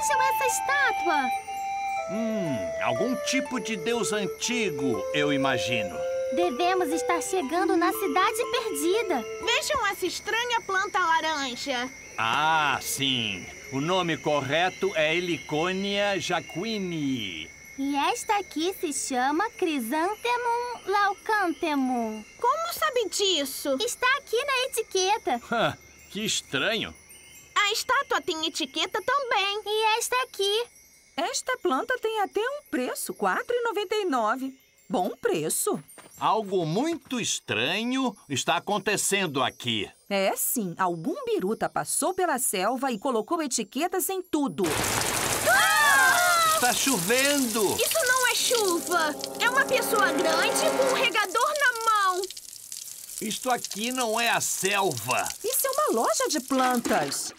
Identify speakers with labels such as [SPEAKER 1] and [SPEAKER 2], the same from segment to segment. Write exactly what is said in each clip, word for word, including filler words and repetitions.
[SPEAKER 1] Vejam essa estátua.
[SPEAKER 2] Hum, algum tipo de deus antigo, eu imagino.
[SPEAKER 1] Devemos estar chegando na cidade perdida.
[SPEAKER 3] Vejam essa estranha planta laranja.
[SPEAKER 2] Ah, sim. O nome correto é Heliconia jacquinii.
[SPEAKER 1] E esta aqui se chama Chrysanthemum leucanthemum.
[SPEAKER 3] Como sabe disso?
[SPEAKER 1] Está aqui na etiqueta.
[SPEAKER 2] Hã, que estranho.
[SPEAKER 3] A estátua tem etiqueta também.
[SPEAKER 1] E esta aqui.
[SPEAKER 4] Esta planta tem até um preço, quatro reais e noventa e nove centavos. Bom preço.
[SPEAKER 2] Algo muito estranho está acontecendo aqui.
[SPEAKER 4] É sim, algum biruta passou pela selva e colocou etiquetas em tudo.
[SPEAKER 3] Ah!
[SPEAKER 2] Está chovendo!
[SPEAKER 3] Isso não é chuva! É uma pessoa grande com um regador na mão!
[SPEAKER 2] Isto aqui não é a selva!
[SPEAKER 4] Isso é uma loja de plantas!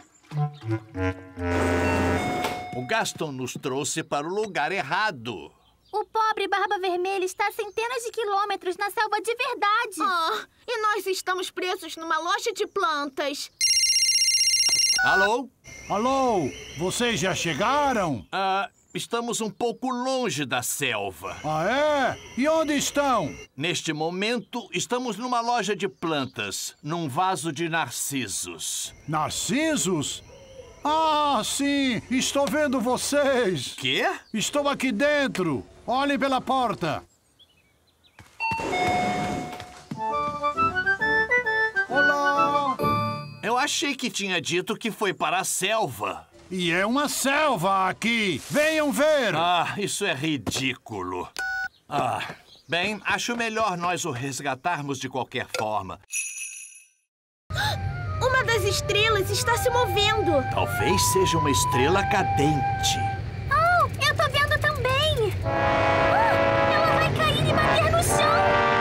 [SPEAKER 2] O Gaston nos trouxe para o lugar errado.
[SPEAKER 1] O pobre Barba Vermelha está a centenas de quilômetros na selva de verdade.
[SPEAKER 3] Ah, e nós estamos presos numa loja de plantas.
[SPEAKER 2] Alô?
[SPEAKER 5] Alô? Vocês já chegaram?
[SPEAKER 2] Ah, estamos um pouco longe da selva.
[SPEAKER 5] Ah, é? E onde estão?
[SPEAKER 2] Neste momento, estamos numa loja de plantas, num vaso de narcisos.
[SPEAKER 5] Narcisos? Ah, sim! Estou vendo vocês!
[SPEAKER 2] Quê?
[SPEAKER 5] Estou aqui dentro! Olhem pela porta! Olá!
[SPEAKER 2] Eu achei que tinha dito que foi para a selva.
[SPEAKER 5] E é uma selva aqui! Venham ver!
[SPEAKER 2] Ah, isso é ridículo. Ah, bem, acho melhor nós o resgatarmos de qualquer forma.
[SPEAKER 3] Uma das estrelas está se movendo.
[SPEAKER 2] Talvez seja uma estrela cadente.
[SPEAKER 1] Oh, eu tô vendo também! Ah, ela vai cair e bater no chão!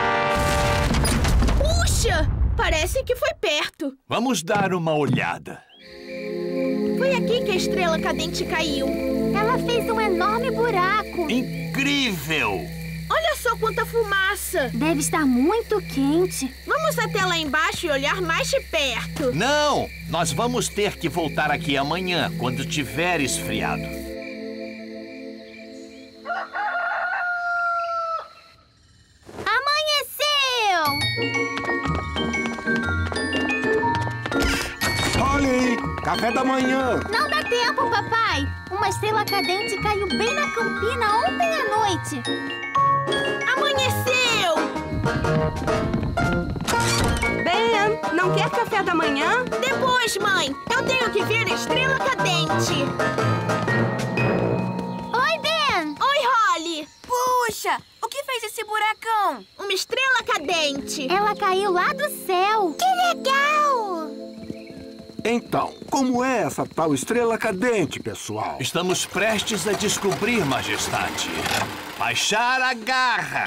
[SPEAKER 3] Puxa! Parece que foi perto.
[SPEAKER 2] Vamos dar uma olhada.
[SPEAKER 3] Foi aqui que a estrela cadente caiu.
[SPEAKER 1] Ela fez um enorme buraco.
[SPEAKER 2] Incrível!
[SPEAKER 3] Olha só quanta fumaça.
[SPEAKER 1] Deve estar muito quente.
[SPEAKER 3] Vamos até lá embaixo e olhar mais de perto.
[SPEAKER 2] Não! Nós vamos ter que voltar aqui amanhã, quando tiver esfriado.
[SPEAKER 1] Amanheceu!
[SPEAKER 6] Olha aí, café da manhã.
[SPEAKER 1] Não dá tempo, papai. Uma estrela cadente caiu bem na campina ontem à noite.
[SPEAKER 3] Amanheceu!
[SPEAKER 7] Ben, não quer café da manhã?
[SPEAKER 3] Depois, mãe. Eu tenho que ver a estrela cadente.
[SPEAKER 1] Oi, Ben!
[SPEAKER 3] Oi, Holly.
[SPEAKER 7] Puxa, o que fez esse buracão?
[SPEAKER 3] Uma estrela cadente.
[SPEAKER 1] Ela caiu lá do céu. Que legal!
[SPEAKER 6] Então, como é essa tal estrela cadente, pessoal?
[SPEAKER 2] Estamos prestes a descobrir, Majestade. Baixar a garra!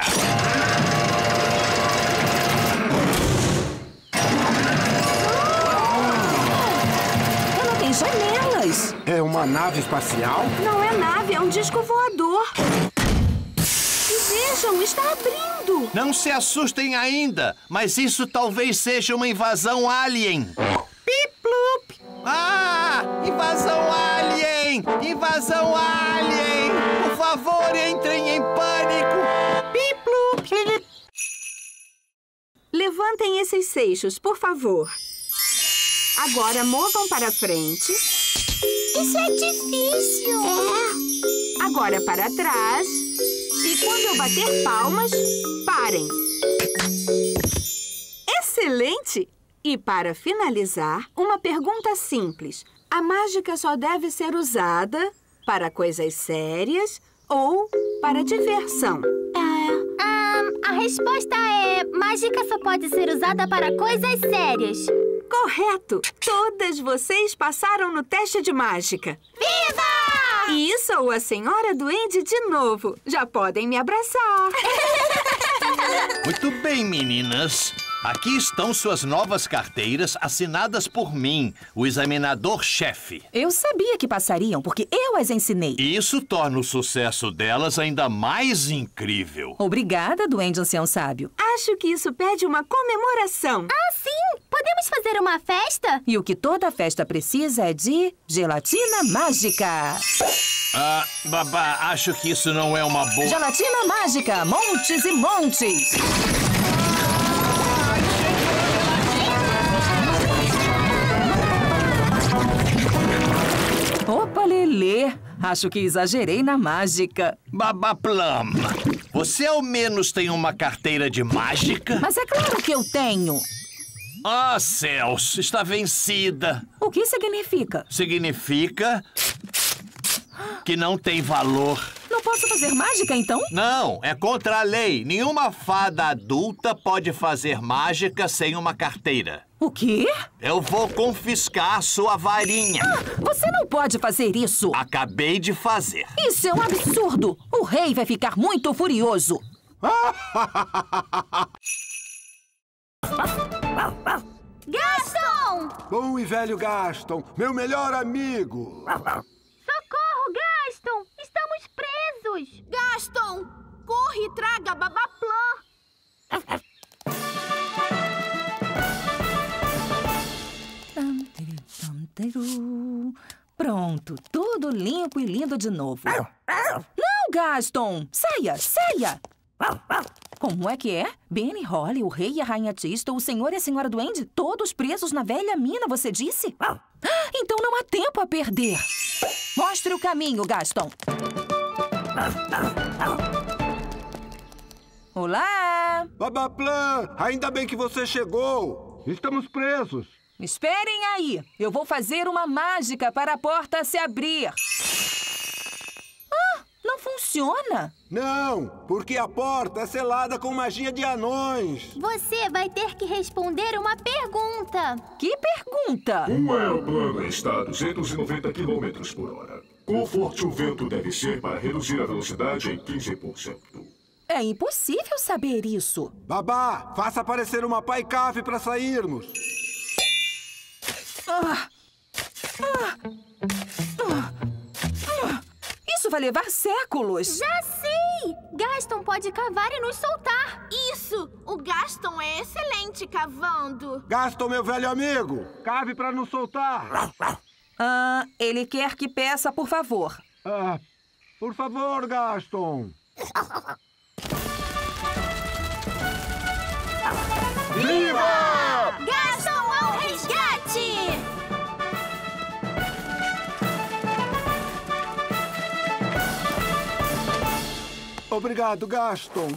[SPEAKER 4] Ela tem janelas.
[SPEAKER 6] É uma nave espacial?
[SPEAKER 7] Não é nave, é um disco voador. E vejam, está abrindo.
[SPEAKER 2] Não se assustem ainda, mas isso talvez seja uma invasão alien. Pip-plup! Ah! Invasão alien! Invasão alien! Por favor, entrem em pânico! Pip-plup!
[SPEAKER 7] Levantem esses seixos, por favor. Agora movam para frente.
[SPEAKER 1] Isso é difícil.
[SPEAKER 7] É. Agora para trás. E quando eu bater palmas, parem. Excelente! E para finalizar, uma pergunta simples. A mágica só deve ser usada para coisas sérias ou para diversão?
[SPEAKER 1] É, ah, a resposta é... mágica só pode ser usada para coisas sérias.
[SPEAKER 7] Correto! Todas vocês passaram no teste de mágica.
[SPEAKER 1] Viva!
[SPEAKER 7] E sou a Senhora Duende de novo. Já podem me abraçar.
[SPEAKER 2] Muito bem, meninas. Aqui estão suas novas carteiras assinadas por mim, o examinador-chefe.
[SPEAKER 4] Eu sabia que passariam, porque eu as ensinei.
[SPEAKER 2] Isso torna o sucesso delas ainda mais incrível.
[SPEAKER 4] Obrigada, Duende Ancião Sábio.
[SPEAKER 7] Acho que isso pede uma comemoração.
[SPEAKER 1] Ah, sim! Podemos fazer uma festa?
[SPEAKER 4] E o que toda festa precisa é de gelatina mágica.
[SPEAKER 2] Ah, babá, acho que isso não é uma boa...
[SPEAKER 4] Gelatina mágica, montes e montes. Opa, Lelê. Acho que exagerei na mágica.
[SPEAKER 2] Babá Plum, você ao menos tem uma carteira de mágica?
[SPEAKER 4] Mas é claro que eu tenho.
[SPEAKER 2] Ah, céus, está vencida.
[SPEAKER 4] O que significa?
[SPEAKER 2] Significa que não tem valor.
[SPEAKER 4] Não posso fazer mágica, então?
[SPEAKER 2] Não, é contra a lei. Nenhuma fada adulta pode fazer mágica sem uma carteira.
[SPEAKER 4] O quê?
[SPEAKER 2] Eu vou confiscar sua varinha.
[SPEAKER 4] Ah, você não pode fazer isso.
[SPEAKER 2] Acabei de fazer.
[SPEAKER 4] Isso é um absurdo. O rei vai ficar muito furioso.
[SPEAKER 1] Gaston!
[SPEAKER 6] Bom e velho Gaston, meu melhor amigo.
[SPEAKER 1] Socorro, Gaston! Estamos presos!
[SPEAKER 3] Gaston, corre e traga a Babá Plum.
[SPEAKER 4] Pronto, tudo limpo e lindo de novo. Não, Gaston! Saia, saia! Como é que é? Benny, Holly, o rei e a rainha Tistel, o senhor e a senhora Duende, todos presos na velha mina, você disse? Então não há tempo a perder. Mostre o caminho, Gaston. Olá!
[SPEAKER 6] Babá Plum, ainda bem que você chegou. Estamos presos.
[SPEAKER 4] Esperem aí. Eu vou fazer uma mágica para a porta se abrir. Ah, não funciona.
[SPEAKER 6] Não, porque a porta é selada com magia de anões.
[SPEAKER 1] Você vai ter que responder uma pergunta.
[SPEAKER 4] Que pergunta?
[SPEAKER 8] Um aeroplano está a duzentos e noventa quilômetros por hora. Quão forte o vento deve ser para reduzir a velocidade em quinze por cento?
[SPEAKER 4] É impossível saber isso.
[SPEAKER 6] Babá, faça aparecer uma paicave para sairmos.
[SPEAKER 4] Ah. Ah. Ah. Ah. Isso vai levar séculos.
[SPEAKER 1] Já sei! Gaston pode cavar e nos soltar.
[SPEAKER 3] Isso! O Gaston é excelente cavando.
[SPEAKER 6] Gaston, meu velho amigo, cave para nos soltar.
[SPEAKER 4] Ah, ele quer que peça, por favor.
[SPEAKER 6] Ah, por favor, Gaston.
[SPEAKER 1] Viva! Gaston ao resgate!
[SPEAKER 6] Obrigado, Gaston.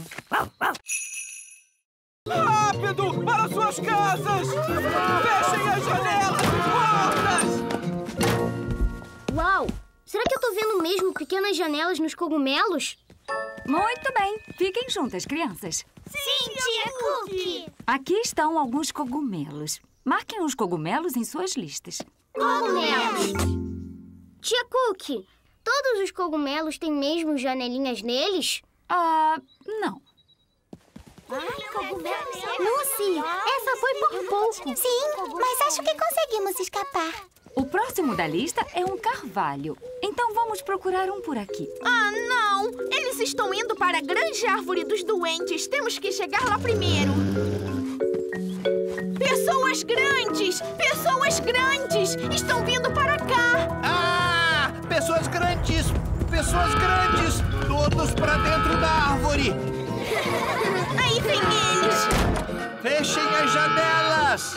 [SPEAKER 9] Rápido! Para suas casas! Fechem as janelas e portas!
[SPEAKER 10] Uau! Será que eu tô vendo mesmo pequenas janelas nos cogumelos?
[SPEAKER 11] Muito bem. Fiquem juntas, crianças.
[SPEAKER 1] Sim, tia Cookie!
[SPEAKER 11] Aqui estão alguns cogumelos. Marquem os cogumelos em suas listas.
[SPEAKER 10] Cogumelos! Tia Cookie, todos os cogumelos têm mesmo janelinhas neles?
[SPEAKER 11] Ah, não.
[SPEAKER 1] Ai, cogumelos! Lucy, essa foi por pouco. Sim, mas acho que conseguimos escapar.
[SPEAKER 11] O próximo da lista é um carvalho. Então vamos procurar um por aqui.
[SPEAKER 3] Ah, não! Eles estão indo para a grande árvore dos doentes. Temos que chegar lá primeiro. Pessoas grandes! Pessoas grandes! Estão vindo para cá!
[SPEAKER 2] Ah! Pessoas grandes! Pessoas grandes! Todos para dentro da árvore!
[SPEAKER 3] Aí vem eles!
[SPEAKER 2] Fechem as janelas!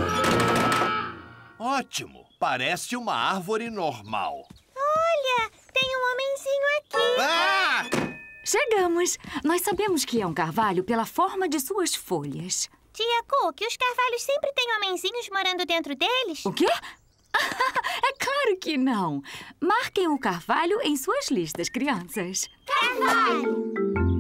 [SPEAKER 2] Ótimo! Parece uma árvore normal.
[SPEAKER 1] Olha, tem um homenzinho aqui.
[SPEAKER 2] Ah!
[SPEAKER 11] Chegamos! Nós sabemos que é um carvalho pela forma de suas folhas.
[SPEAKER 1] Tia Cookie, os carvalhos sempre têm homenzinhos morando dentro deles?
[SPEAKER 11] O quê? É claro que não! Marquem o carvalho em suas listas, crianças.
[SPEAKER 1] Carvalho!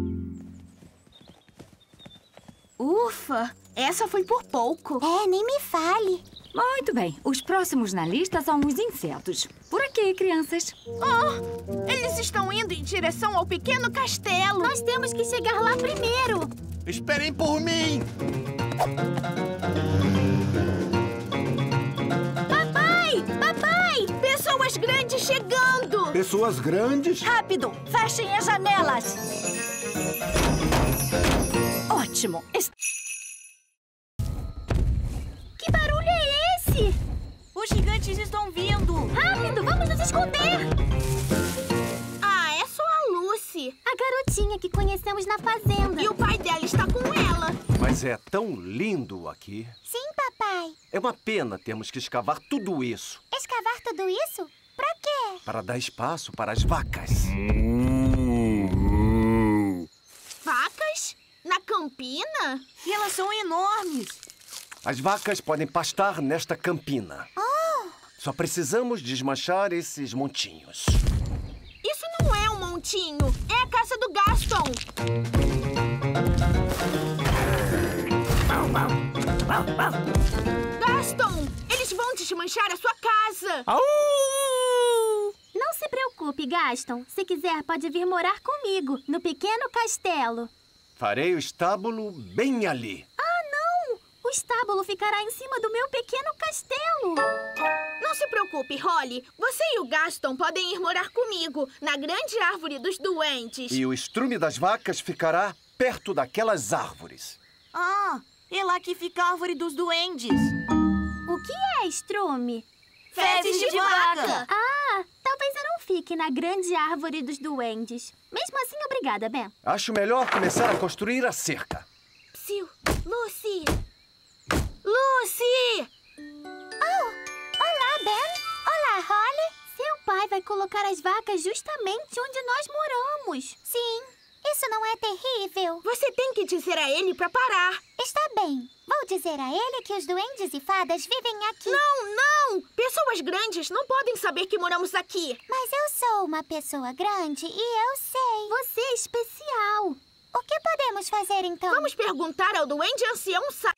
[SPEAKER 3] Ufa! Essa foi por pouco.
[SPEAKER 1] É, nem me fale.
[SPEAKER 11] Muito bem. Os próximos na lista são os insetos. Por aqui, crianças.
[SPEAKER 3] Oh! Eles estão indo em direção ao pequeno castelo.
[SPEAKER 1] Nós temos que chegar lá primeiro.
[SPEAKER 2] Esperem por mim!
[SPEAKER 3] Papai! Papai! Pessoas grandes chegando!
[SPEAKER 6] Pessoas grandes?
[SPEAKER 11] Rápido! Fechem as janelas! Ótimo! Est-
[SPEAKER 10] Que barulho é esse?
[SPEAKER 11] Os gigantes estão vindo!
[SPEAKER 10] Rápido, vamos nos esconder!
[SPEAKER 3] Ah, é só a Lucy.
[SPEAKER 10] A garotinha que conhecemos na fazenda.
[SPEAKER 3] E o pai dela está com ela.
[SPEAKER 12] Mas é tão lindo aqui.
[SPEAKER 1] Sim, papai.
[SPEAKER 12] É uma pena termos que escavar tudo isso.
[SPEAKER 1] Escavar tudo isso? Pra quê?
[SPEAKER 12] Para dar espaço para as vacas.
[SPEAKER 3] Vacas? Na campina?
[SPEAKER 11] E elas são enormes!
[SPEAKER 12] As vacas podem pastar nesta campina.
[SPEAKER 1] Oh!
[SPEAKER 12] Só precisamos desmanchar esses montinhos.
[SPEAKER 3] Isso não é um montinho. É a casa do Gaston. Gaston, eles vão desmanchar a sua casa.
[SPEAKER 10] Não se preocupe, Gaston. Se quiser, pode vir morar comigo, no pequeno castelo.
[SPEAKER 12] Farei o estábulo bem ali.
[SPEAKER 10] Ah, não! O estábulo ficará em cima do meu pequeno castelo.
[SPEAKER 3] Não se preocupe, Holly. Você e o Gaston podem ir morar comigo, na grande árvore dos doentes.
[SPEAKER 12] E o estrume das vacas ficará perto daquelas árvores.
[SPEAKER 11] Ah, é lá que fica a árvore dos duendes.
[SPEAKER 10] O que é estrume?
[SPEAKER 11] Fezes de vaca.
[SPEAKER 10] Ah, talvez eu não fique na grande árvore dos duendes. Mesmo assim, obrigada, Ben.
[SPEAKER 12] Acho melhor começar a construir a cerca.
[SPEAKER 3] Psiu, Lucy! Lucy!
[SPEAKER 1] Oh, olá, Ben. Olá, Holly.
[SPEAKER 10] Seu pai vai colocar as vacas justamente onde nós moramos.
[SPEAKER 1] Sim, isso não é terrível.
[SPEAKER 3] Você tem que dizer a ele pra parar.
[SPEAKER 1] Está bem. Vou dizer a ele que os duendes e fadas vivem aqui.
[SPEAKER 3] Não, não! Pessoas grandes não podem saber que moramos aqui.
[SPEAKER 1] Mas eu sou uma pessoa grande e eu sei.
[SPEAKER 10] Você é especial.
[SPEAKER 1] O que podemos fazer, então?
[SPEAKER 3] Vamos perguntar ao duende ancião sa...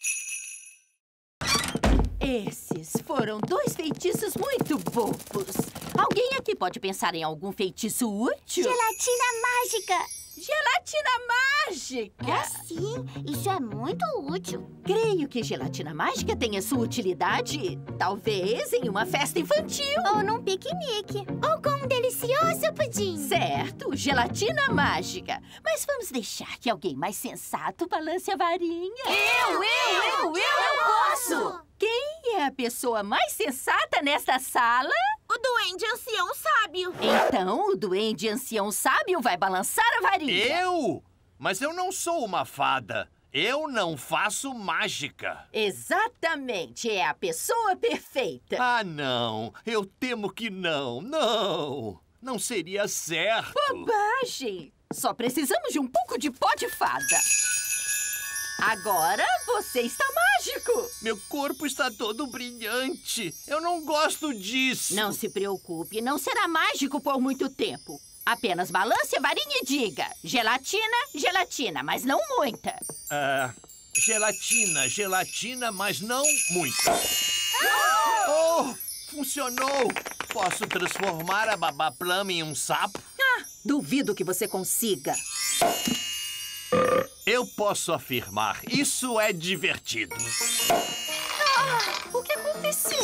[SPEAKER 13] Esses foram dois feitiços muito bobos. Alguém aqui pode pensar em algum feitiço útil?
[SPEAKER 1] Gelatina mágica!
[SPEAKER 13] Gelatina mágica!
[SPEAKER 10] É sim, isso é muito útil.
[SPEAKER 13] Creio que gelatina mágica tenha sua utilidade, talvez em uma festa infantil.
[SPEAKER 10] Ou num piquenique.
[SPEAKER 1] Ou com um delicioso pudim.
[SPEAKER 13] Certo, gelatina mágica. Mas vamos deixar que alguém mais sensato balance a varinha.
[SPEAKER 11] Eu, eu, eu, eu, eu posso!
[SPEAKER 13] Quem é a pessoa mais sensata nesta sala?
[SPEAKER 3] O duende ancião sábio.
[SPEAKER 13] Então, o duende ancião sábio vai balançar a varinha.
[SPEAKER 2] Eu? Mas eu não sou uma fada. Eu não faço mágica.
[SPEAKER 13] Exatamente, é a pessoa perfeita.
[SPEAKER 2] Ah, não. Eu temo que não. Não. Não seria certo.
[SPEAKER 13] Bobagem. Só precisamos de um pouco de pó de fada. Agora você está mágico!
[SPEAKER 2] Meu corpo está todo brilhante. Eu não gosto disso.
[SPEAKER 13] Não se preocupe, não será mágico por muito tempo. Apenas balance a varinha e diga: gelatina, gelatina, mas não muita.
[SPEAKER 2] Ah, gelatina, gelatina, mas não muita. Oh, funcionou! Posso transformar a Babá Plum em um sapo?
[SPEAKER 13] Ah, duvido que você consiga.
[SPEAKER 2] Eu posso afirmar, isso é divertido.
[SPEAKER 11] Ah, o que aconteceu?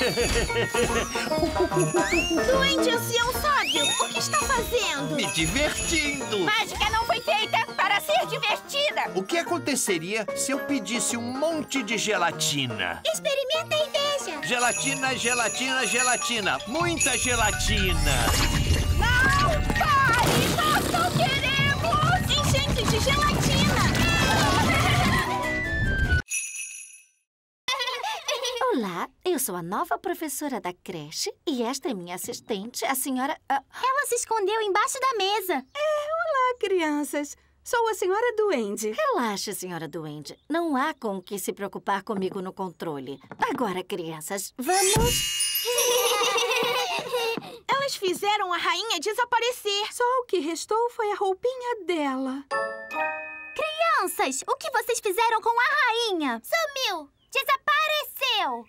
[SPEAKER 3] Duende ancião sábio, o que está fazendo?
[SPEAKER 2] Me divertindo.
[SPEAKER 13] Mágica não foi feita para ser divertida.
[SPEAKER 2] O que aconteceria se eu pedisse um monte de gelatina?
[SPEAKER 1] Experimenta e veja.
[SPEAKER 2] Gelatina, gelatina, gelatina. Muita gelatina.
[SPEAKER 3] Não! Pare! Nós não queremos! Enchente de gelatina!
[SPEAKER 14] Olá, eu sou a nova professora da creche e esta é minha assistente, a senhora... Uh...
[SPEAKER 10] Ela se escondeu embaixo da mesa.
[SPEAKER 7] É, olá, crianças. Sou a senhora Duende.
[SPEAKER 14] Relaxe, senhora Duende. Não há com o que se preocupar comigo no controle. Agora, crianças, vamos...
[SPEAKER 3] Elas fizeram a rainha desaparecer.
[SPEAKER 7] Só o que restou foi a roupinha dela.
[SPEAKER 10] Crianças, o que vocês fizeram com a rainha?
[SPEAKER 1] Sumiu! Desapareceu!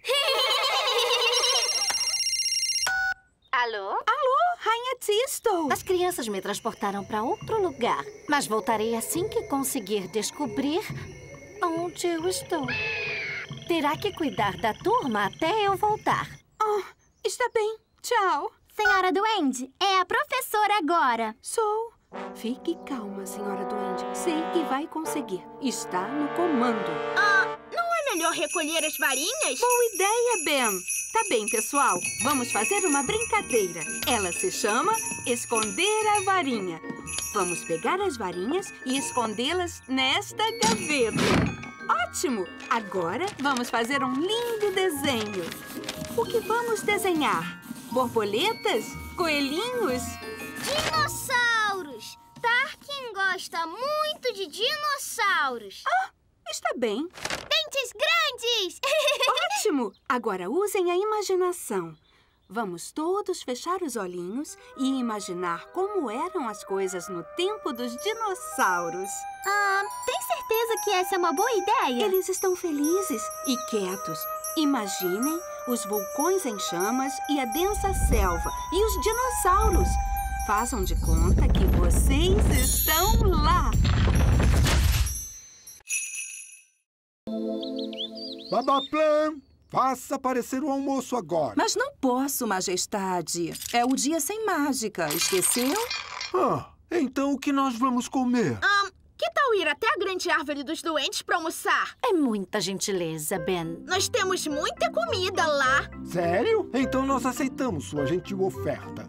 [SPEAKER 14] Alô?
[SPEAKER 7] Alô, Rainha Tistle.
[SPEAKER 14] As crianças me transportaram para outro lugar, mas voltarei assim que conseguir descobrir onde eu estou. Terá que cuidar da turma até eu voltar.
[SPEAKER 7] Oh, está bem. Tchau.
[SPEAKER 10] Senhora Duende, é a professora agora.
[SPEAKER 7] Sou. Fique calma, senhora Duende. Sei que vai conseguir. Está no comando.
[SPEAKER 3] Ah, não é melhor recolher as varinhas?
[SPEAKER 7] Boa ideia, Ben. Tá bem, pessoal. Vamos fazer uma brincadeira. Ela se chama Esconder a Varinha. Vamos pegar as varinhas e escondê-las nesta gaveta. Ótimo! Agora vamos fazer um lindo desenho. O que vamos desenhar? Borboletas? Coelhinhos?
[SPEAKER 10] Dinossauros! Tarkin gosta muito de dinossauros.
[SPEAKER 7] Ah, está bem.
[SPEAKER 10] Dentes grandes!
[SPEAKER 7] Ótimo! Agora usem a imaginação. Vamos todos fechar os olhinhos e imaginar como eram as coisas no tempo dos dinossauros.
[SPEAKER 10] Ah, tem certeza que essa é uma boa ideia?
[SPEAKER 7] Eles estão felizes e quietos. Imaginem os vulcões em chamas e a densa selva e os dinossauros. Façam de conta que vocês estão lá.
[SPEAKER 6] Babaplam! Faça aparecer o almoço agora.
[SPEAKER 4] Mas não posso, Majestade. É o dia sem mágica. Esqueceu?
[SPEAKER 6] Ah, então o que nós vamos comer?
[SPEAKER 3] Ah, que tal ir até a grande árvore dos doentes para almoçar?
[SPEAKER 14] É muita gentileza, Ben.
[SPEAKER 3] Nós temos muita comida lá.
[SPEAKER 6] Sério? Então nós aceitamos sua gentil oferta.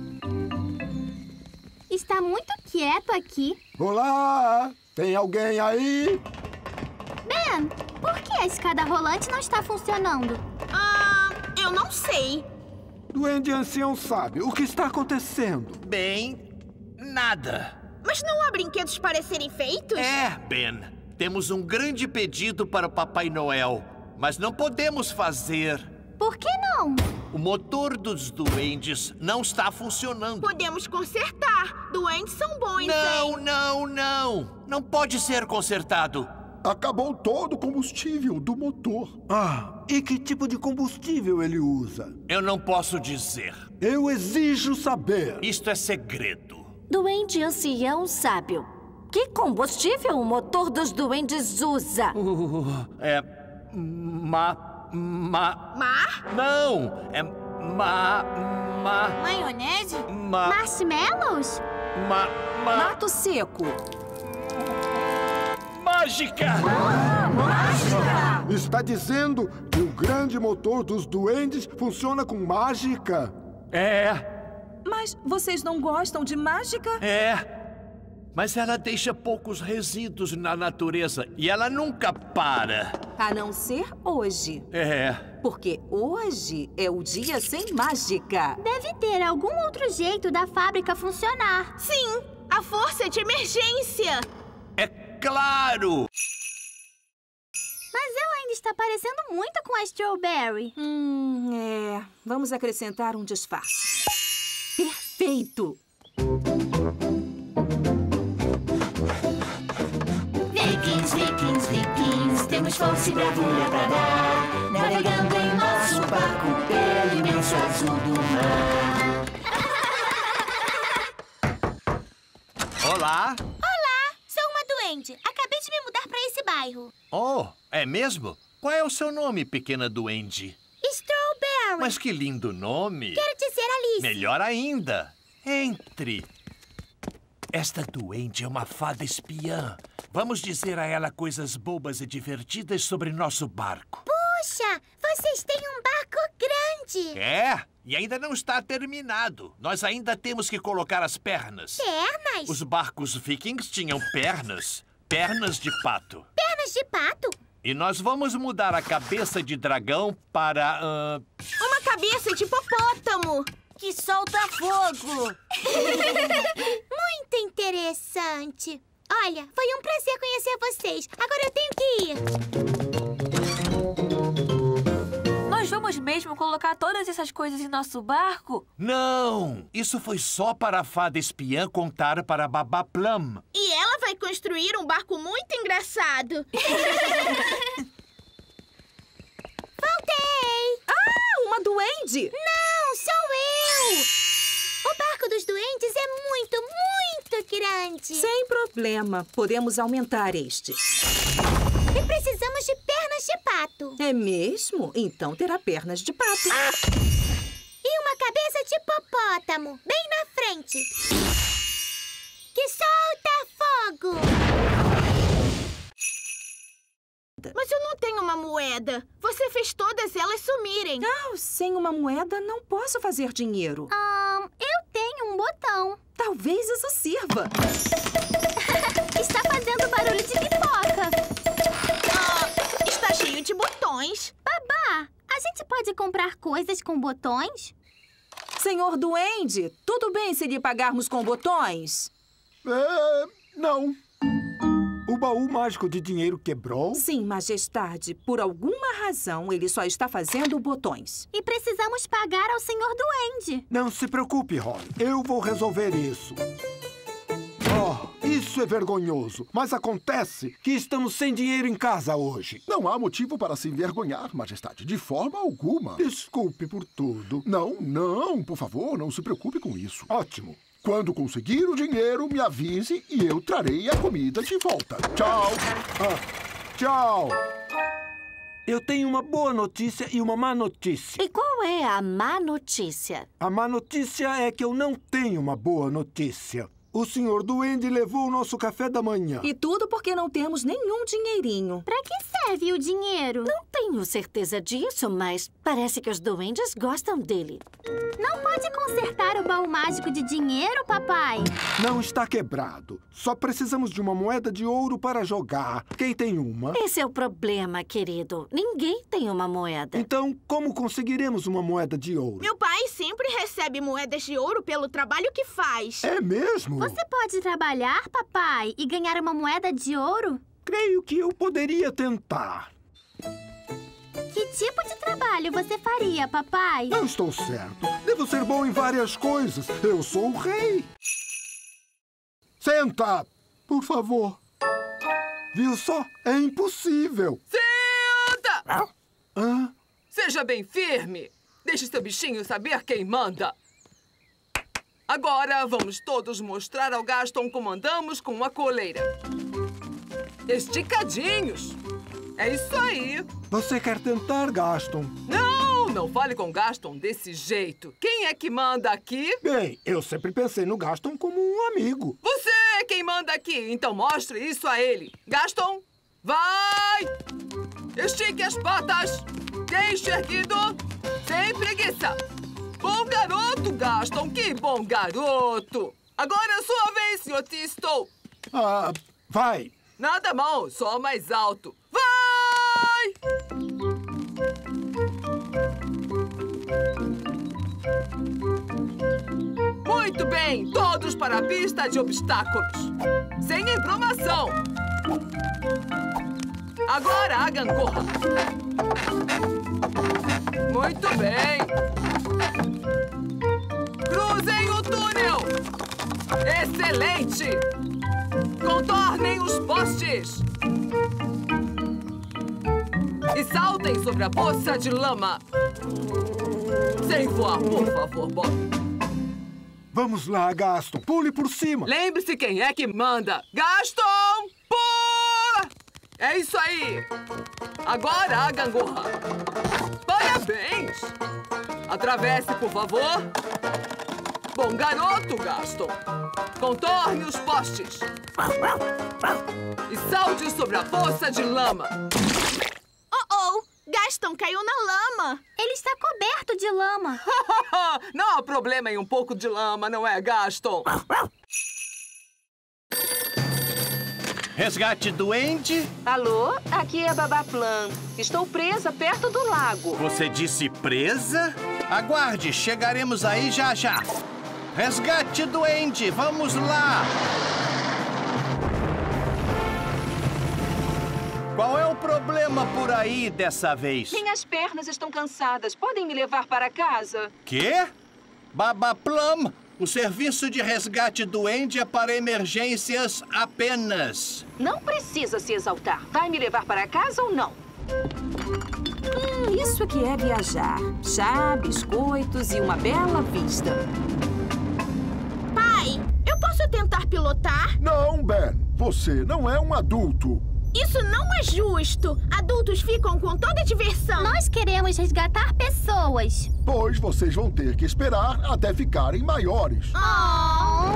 [SPEAKER 10] Está muito quieto aqui.
[SPEAKER 6] Olá! Tem alguém aí?
[SPEAKER 10] Ben, por que a escada rolante não está funcionando?
[SPEAKER 3] Ah, eu não sei.
[SPEAKER 6] Duende ancião sabe o que está acontecendo.
[SPEAKER 2] Bem, nada.
[SPEAKER 3] Mas não há brinquedos para serem feitos?
[SPEAKER 2] É, Ben. Temos um grande pedido para o Papai Noel, mas não podemos fazer.
[SPEAKER 10] Por que não?
[SPEAKER 2] O motor dos duendes não está funcionando.
[SPEAKER 3] Podemos consertar. Duendes são bons,
[SPEAKER 2] Não,
[SPEAKER 3] hein?
[SPEAKER 2] não, não. Não pode ser consertado.
[SPEAKER 6] Acabou todo o combustível do motor. Ah, e que tipo de combustível ele usa?
[SPEAKER 2] Eu não posso dizer.
[SPEAKER 6] Eu exijo saber.
[SPEAKER 2] Isto é segredo.
[SPEAKER 14] Duende ancião sábio. Que combustível o motor dos duendes usa?
[SPEAKER 2] Uh, é... Ma... Ma...
[SPEAKER 3] Mar?
[SPEAKER 2] Não! É... Ma... Ma...
[SPEAKER 10] Maionese?
[SPEAKER 2] Ma...
[SPEAKER 10] Marshmallows?
[SPEAKER 2] Ma... Ma...
[SPEAKER 4] Mato seco.
[SPEAKER 2] Mágica!
[SPEAKER 6] Ah, mágica! Está dizendo que o grande motor dos duendes funciona com mágica?
[SPEAKER 2] É.
[SPEAKER 4] Mas vocês não gostam de mágica?
[SPEAKER 2] É. Mas ela deixa poucos resíduos na natureza e ela nunca para.
[SPEAKER 4] A não ser hoje.
[SPEAKER 2] É.
[SPEAKER 4] Porque hoje é o dia sem mágica.
[SPEAKER 10] Deve ter algum outro jeito da fábrica funcionar.
[SPEAKER 3] Sim, a força de emergência.
[SPEAKER 2] É claro!
[SPEAKER 10] Mas ela ainda está parecendo muito com a Strawberry.
[SPEAKER 4] Hum, é. Vamos acrescentar um disfarce. Perfeito!
[SPEAKER 15] Vikings, vikings, vikings, temos força e bravura pra dar, navegando em nosso barco pelo imenso azul do mar.
[SPEAKER 2] Olá!
[SPEAKER 10] Olá, sou uma duende. Acabei de me mudar para esse bairro.
[SPEAKER 2] Oh, é mesmo? Qual é o seu nome, pequena duende?
[SPEAKER 10] Strawberry.
[SPEAKER 2] Mas que lindo nome!
[SPEAKER 10] Quero dizer Alice.
[SPEAKER 2] Melhor ainda. Entre. Esta duende é uma fada espiã. Vamos dizer a ela coisas bobas e divertidas sobre nosso barco.
[SPEAKER 10] Puxa, vocês têm um barco grande.
[SPEAKER 2] É, e ainda não está terminado. Nós ainda temos que colocar as pernas.
[SPEAKER 10] Pernas?
[SPEAKER 2] Os barcos vikings tinham pernas. Pernas de pato.
[SPEAKER 10] Pernas de pato?
[SPEAKER 2] E nós vamos mudar a cabeça de dragão para... Uh...
[SPEAKER 3] Uma cabeça de hipopótamo.
[SPEAKER 10] Que solta fogo. Muito interessante. Olha, foi um prazer conhecer vocês. Agora eu tenho que ir.
[SPEAKER 11] Nós vamos mesmo colocar todas essas coisas em nosso barco?
[SPEAKER 2] Não! Isso foi só para a fada espiã contar para Babaplam.
[SPEAKER 3] E ela vai construir um barco muito engraçado.
[SPEAKER 10] Voltei!
[SPEAKER 4] Ah, uma duende!
[SPEAKER 10] Não, sou eu! O barco dos duendes é muito, muito grande.
[SPEAKER 4] Sem problema. Podemos aumentar este.
[SPEAKER 10] E
[SPEAKER 1] precisamos de pernas de pato.
[SPEAKER 4] É mesmo? Então terá pernas de pato.
[SPEAKER 1] E uma cabeça de hipopótamo, bem na frente. Que solta fogo!
[SPEAKER 3] Mas eu não tenho uma moeda. Você fez todas elas sumirem.
[SPEAKER 4] Ah, sem uma moeda não posso fazer dinheiro.
[SPEAKER 10] Ah, eu tenho um botão.
[SPEAKER 4] Talvez isso sirva.
[SPEAKER 10] Está fazendo barulho de pipoca.
[SPEAKER 3] Ah, está cheio de botões.
[SPEAKER 10] Babá, a gente pode comprar coisas com botões?
[SPEAKER 4] Senhor Duende, tudo bem se lhe pagarmos com botões?
[SPEAKER 6] É, não. O baú mágico de dinheiro quebrou?
[SPEAKER 4] Sim, Majestade. Por alguma razão, ele só está fazendo botões.
[SPEAKER 10] E precisamos pagar ao senhor Duende.
[SPEAKER 6] Não se preocupe, Holly. Eu vou resolver isso. Oh, isso é vergonhoso. Mas acontece que estamos sem dinheiro em casa hoje.
[SPEAKER 16] Não há motivo para se envergonhar, Majestade. De forma alguma.
[SPEAKER 6] Desculpe por tudo.
[SPEAKER 16] Não, não. Por favor, não se preocupe com isso.
[SPEAKER 6] Ótimo.
[SPEAKER 16] Quando conseguir o dinheiro, me avise e eu trarei a comida de volta. Tchau.
[SPEAKER 6] Ah, tchau. Eu tenho uma boa notícia e uma má notícia.
[SPEAKER 14] E qual é a má notícia?
[SPEAKER 6] A má notícia é que eu não tenho uma boa notícia. O senhor Duende levou o nosso café da manhã.
[SPEAKER 4] E tudo porque não temos nenhum dinheirinho.
[SPEAKER 10] Pra que serve o dinheiro?
[SPEAKER 14] Não tenho certeza disso, mas parece que os duendes gostam dele.
[SPEAKER 10] Não pode consertar o baú mágico de dinheiro, papai?
[SPEAKER 6] Não está quebrado. Só precisamos de uma moeda de ouro para jogar. Quem tem uma?
[SPEAKER 14] Esse é o problema, querido. Ninguém tem uma moeda.
[SPEAKER 6] Então, como conseguiremos uma moeda de ouro?
[SPEAKER 3] Meu pai sempre recebe moedas de ouro pelo trabalho que faz.
[SPEAKER 6] É mesmo?
[SPEAKER 10] Você pode trabalhar, papai, e ganhar uma moeda de ouro?
[SPEAKER 6] Creio que eu poderia tentar.
[SPEAKER 10] Que tipo de trabalho você faria, papai?
[SPEAKER 6] Não estou certo. Devo ser bom em várias coisas. Eu sou o rei. Senta, por favor. Viu só? É impossível.
[SPEAKER 9] Senta!
[SPEAKER 6] Hã?
[SPEAKER 9] Seja bem firme. Deixe seu bichinho saber quem manda. Agora, vamos todos mostrar ao Gaston como andamos com uma coleira. Esticadinhos. É isso aí.
[SPEAKER 6] Você quer tentar, Gaston?
[SPEAKER 9] Não, não fale com Gaston desse jeito. Quem é que manda aqui?
[SPEAKER 6] Bem, eu sempre pensei no Gaston como um amigo.
[SPEAKER 9] Você é quem manda aqui, então mostre isso a ele. Gaston, vai! Estique as patas. Deixe erguido. Sem preguiça. Bom garoto, Gaston. Que bom garoto. Agora é sua vez, senhor Tisto.
[SPEAKER 6] Ah, vai.
[SPEAKER 9] Nada mal, só mais alto. Vai! Muito bem, todos para a pista de obstáculos. Sem embromação. Agora a gangorra. Muito bem. Cruzem o túnel. Excelente. Contornem os postes. E saltem sobre a poça de lama. Sem voar, por favor, Bob.
[SPEAKER 6] Vamos lá, Gaston. Pule por cima.
[SPEAKER 9] Lembre-se quem é que manda. Gaston, pula! É isso aí. Agora a gangorra. Parabéns. Atravesse, por favor. Bom garoto, Gaston. Contorne os postes. E salte sobre a poça de lama.
[SPEAKER 3] Oh, oh! Gaston caiu na lama.
[SPEAKER 10] Ele está coberto de lama.
[SPEAKER 9] Não há problema em um pouco de lama, não é, Gaston?
[SPEAKER 2] Resgate Duende?
[SPEAKER 17] Alô, aqui é a Babá Plan. Estou presa perto do lago.
[SPEAKER 2] Você disse presa? Aguarde, chegaremos aí já já. Resgate Duende, vamos lá! Qual é o problema por aí dessa vez?
[SPEAKER 17] Minhas pernas estão cansadas. Podem me levar para casa?
[SPEAKER 2] Quê? Babá Plum, o serviço de resgate Duende é para emergências apenas.
[SPEAKER 17] Não precisa se exaltar. Vai me levar para casa ou não?
[SPEAKER 4] Hum, isso aqui é viajar. Chá, biscoitos e uma bela vista.
[SPEAKER 3] Pai, eu posso tentar pilotar?
[SPEAKER 16] Não, Ben. Você não é um adulto.
[SPEAKER 3] Isso não é justo! Adultos ficam com toda a diversão!
[SPEAKER 10] Nós queremos resgatar pessoas!
[SPEAKER 16] Pois vocês vão ter que esperar até ficarem maiores.
[SPEAKER 10] Oh.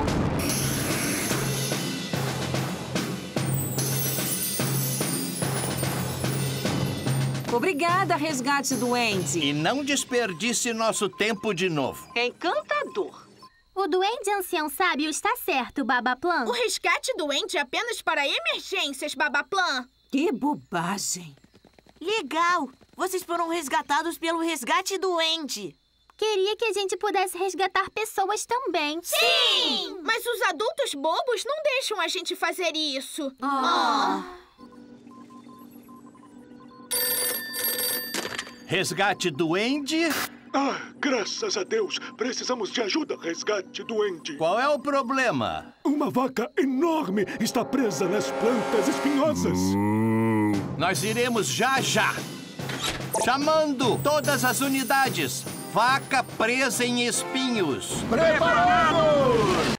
[SPEAKER 4] Obrigada, Resgate Duende.
[SPEAKER 2] E não desperdice nosso tempo de novo.
[SPEAKER 17] Encantador.
[SPEAKER 10] O Duende Ancião Sábio está certo, Babaplan.
[SPEAKER 3] O resgate doente é apenas para emergências, Babaplan.
[SPEAKER 4] Que bobagem.
[SPEAKER 18] Legal. Vocês foram resgatados pelo Resgate Duende.
[SPEAKER 10] Queria que a gente pudesse resgatar pessoas também.
[SPEAKER 3] Sim! Mas os adultos bobos não deixam a gente fazer isso.
[SPEAKER 10] Oh.
[SPEAKER 3] Oh.
[SPEAKER 2] Resgate Duende?
[SPEAKER 19] Ah, graças a Deus! Precisamos de ajuda, Resgate Duende.
[SPEAKER 2] Qual é o problema?
[SPEAKER 19] Uma vaca enorme está presa nas plantas espinhosas.
[SPEAKER 2] Hum. Nós iremos já já. Chamando todas as unidades. Vaca presa em espinhos.
[SPEAKER 16] Preparado!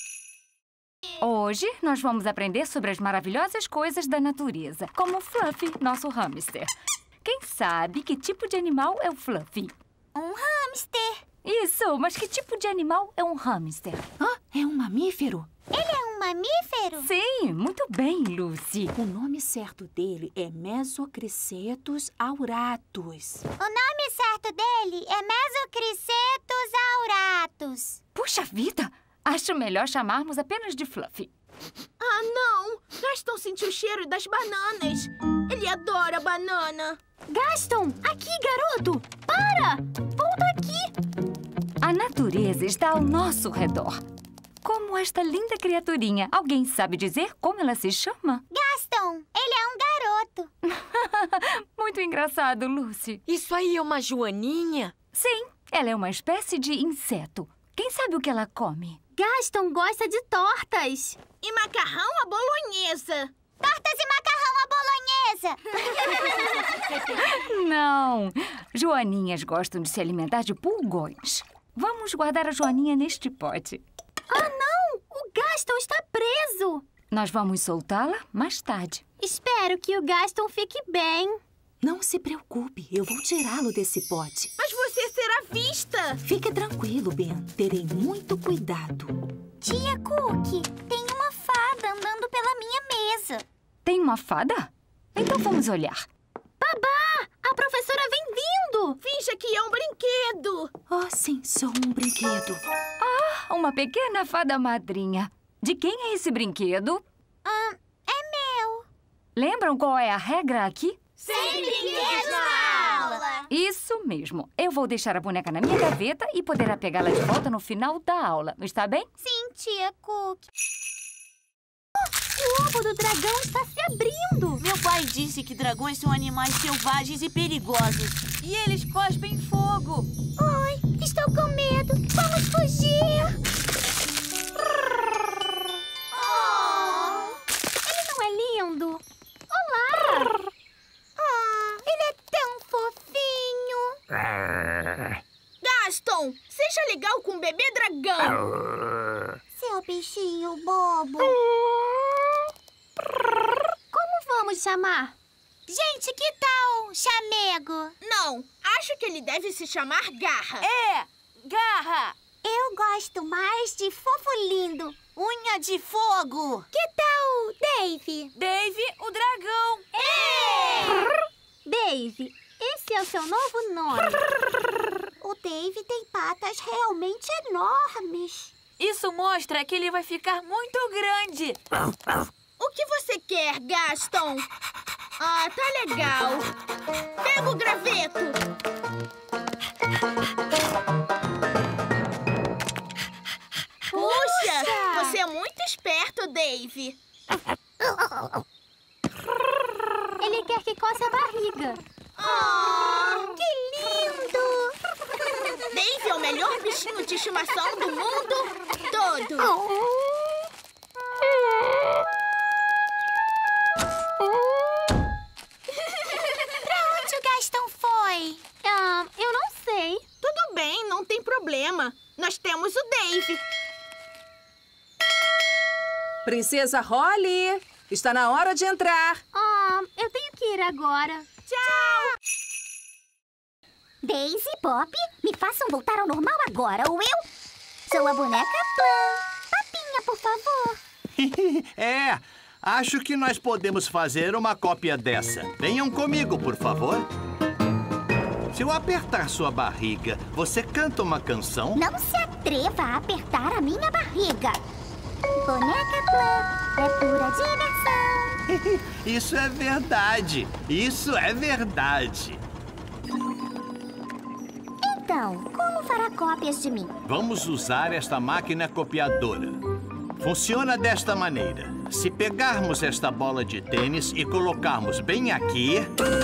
[SPEAKER 11] Hoje, nós vamos aprender sobre as maravilhosas coisas da natureza, como o Fluffy, nosso hamster. Quem sabe que tipo de animal é o Fluffy?
[SPEAKER 1] Um hamster.
[SPEAKER 11] Isso, mas que tipo de animal é um hamster?
[SPEAKER 4] Ah, é um mamífero?
[SPEAKER 1] Ele é um mamífero?
[SPEAKER 11] Sim, muito bem, Lucy.
[SPEAKER 4] O nome certo dele é Mesocricetus auratus.
[SPEAKER 1] O nome certo dele é Mesocricetus auratus.
[SPEAKER 11] Puxa vida! Acho melhor chamarmos apenas de Fluffy.
[SPEAKER 3] Ah, não! Gaston sentiu o cheiro das bananas. Ele adora banana.
[SPEAKER 10] Gaston, aqui, garoto! Para! Volta aqui!
[SPEAKER 11] A natureza está ao nosso redor. Como esta linda criaturinha. Alguém sabe dizer como ela se chama?
[SPEAKER 1] Gaston, ele é um garoto.
[SPEAKER 11] Muito engraçado, Lucy.
[SPEAKER 18] Isso aí é uma joaninha?
[SPEAKER 11] Sim, ela é uma espécie de inseto. Quem sabe o que ela come?
[SPEAKER 10] Gaston gosta de tortas.
[SPEAKER 3] E macarrão à bolonhesa.
[SPEAKER 1] Tortas e macarrão à bolonhesa.
[SPEAKER 11] Não. Joaninhas gostam de se alimentar de pulgões. Vamos guardar a Joaninha neste pote.
[SPEAKER 10] Ah, não! O Gaston está preso.
[SPEAKER 11] Nós vamos soltá-la mais tarde.
[SPEAKER 10] Espero que o Gaston fique bem.
[SPEAKER 4] Não se preocupe, eu vou tirá-lo desse pote.
[SPEAKER 3] Mas você será vista.
[SPEAKER 4] Fique tranquilo, Ben. Terei muito cuidado.
[SPEAKER 1] Tia Cookie, tem uma fada andando pela minha mesa.
[SPEAKER 11] Tem uma fada? Então vamos olhar.
[SPEAKER 10] Babá, a professora vem vindo.
[SPEAKER 3] Finja que é um brinquedo.
[SPEAKER 4] Oh, sim, sou um brinquedo.
[SPEAKER 11] Ah, uma pequena fada madrinha. De quem é esse brinquedo?
[SPEAKER 1] Ah, é meu.
[SPEAKER 11] Lembram qual é a regra aqui?
[SPEAKER 1] Sem brinquedos na aula!
[SPEAKER 11] Isso mesmo. Eu vou deixar a boneca na minha gaveta e poderá pegá-la de volta no final da aula. Está bem?
[SPEAKER 1] Sim, tia Cookie.
[SPEAKER 10] O ovo do dragão está se abrindo.
[SPEAKER 18] Meu pai disse que dragões são animais selvagens e perigosos. E eles cospem fogo.
[SPEAKER 1] Ai, estou com medo. Vamos fugir.
[SPEAKER 10] Oh, ele não é lindo? Olá!
[SPEAKER 1] Ah, ele é tão fofinho.
[SPEAKER 3] Gaston, seja legal com o bebê dragão.
[SPEAKER 1] Seu bichinho bobo.
[SPEAKER 10] Como vamos chamar?
[SPEAKER 1] Gente, que tal chamego?
[SPEAKER 3] Não, acho que ele deve se chamar Garra.
[SPEAKER 18] É, Garra.
[SPEAKER 1] Eu gosto mais de Fofo Lindo.
[SPEAKER 18] Unha de Fogo.
[SPEAKER 1] Que tal Dave?
[SPEAKER 18] Dave, o dragão.
[SPEAKER 1] É!
[SPEAKER 10] Dave, esse é o seu novo nome.
[SPEAKER 1] O Dave tem patas realmente enormes.
[SPEAKER 18] Isso mostra que ele vai ficar muito grande.
[SPEAKER 3] O que você quer, Gaston? Ah, tá legal. Pega o graveto. Puxa, você é muito esperto, Dave.
[SPEAKER 10] Ele quer que coce a barriga.
[SPEAKER 1] Oh, que lindo!
[SPEAKER 3] Dave é o melhor bichinho de estimação do mundo todo.
[SPEAKER 1] Oh. Pra onde o Gaston foi?
[SPEAKER 10] Ah, eu não sei.
[SPEAKER 3] Tudo bem, não tem problema. Nós temos o Dave.
[SPEAKER 4] Princesa Holly, está na hora de entrar.
[SPEAKER 10] Ah, Ah, eu tenho que ir agora. Tchau!
[SPEAKER 1] Daisy, Pop, me façam voltar ao normal agora, ou eu sou a boneca Plum. Papinha, por favor.
[SPEAKER 2] É, acho que nós podemos fazer uma cópia dessa. Venham comigo, por favor. Se eu apertar sua barriga, você canta uma canção?
[SPEAKER 1] Não se atreva a apertar a minha barriga. Boneca Plum é pura diversão.
[SPEAKER 2] Isso é verdade. Isso é verdade.
[SPEAKER 1] Então, como fará cópias de mim?
[SPEAKER 2] Vamos usar esta máquina copiadora. Funciona desta maneira. Se pegarmos esta bola de tênis e colocarmos bem aqui...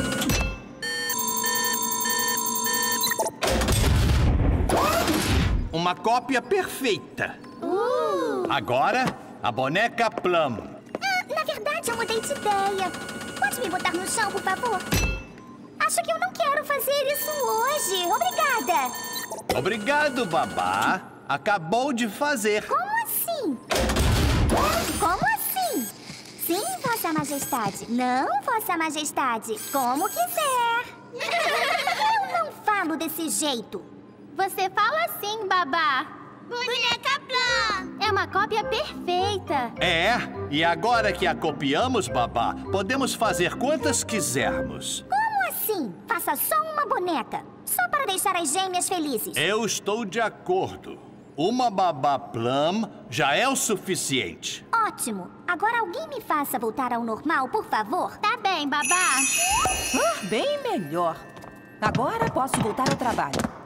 [SPEAKER 2] Uma cópia perfeita.
[SPEAKER 1] Uh.
[SPEAKER 2] Agora, a boneca Plum.
[SPEAKER 1] Ah, na verdade, eu mudei de ideia. Pode me botar no chão, por favor? Acho que eu não quero fazer isso hoje. Obrigada.
[SPEAKER 2] Obrigado, babá. Acabou de fazer.
[SPEAKER 1] Como assim? Como assim? Sim, Vossa Majestade. Não, Vossa Majestade. Como quiser. Eu não falo desse jeito.
[SPEAKER 10] Você fala assim, babá.
[SPEAKER 1] Boneca Plum.
[SPEAKER 10] É uma cópia perfeita.
[SPEAKER 2] É, e agora que a copiamos, babá, podemos fazer quantas quisermos.
[SPEAKER 1] Como assim? Faça só uma boneca. Só para deixar as gêmeas felizes.
[SPEAKER 2] Eu estou de acordo. Uma babá Plum já é o suficiente.
[SPEAKER 1] Ótimo. Agora alguém me faça voltar ao normal, por favor.
[SPEAKER 10] Tá bem, babá.
[SPEAKER 4] Ah, bem melhor. Agora posso voltar ao trabalho.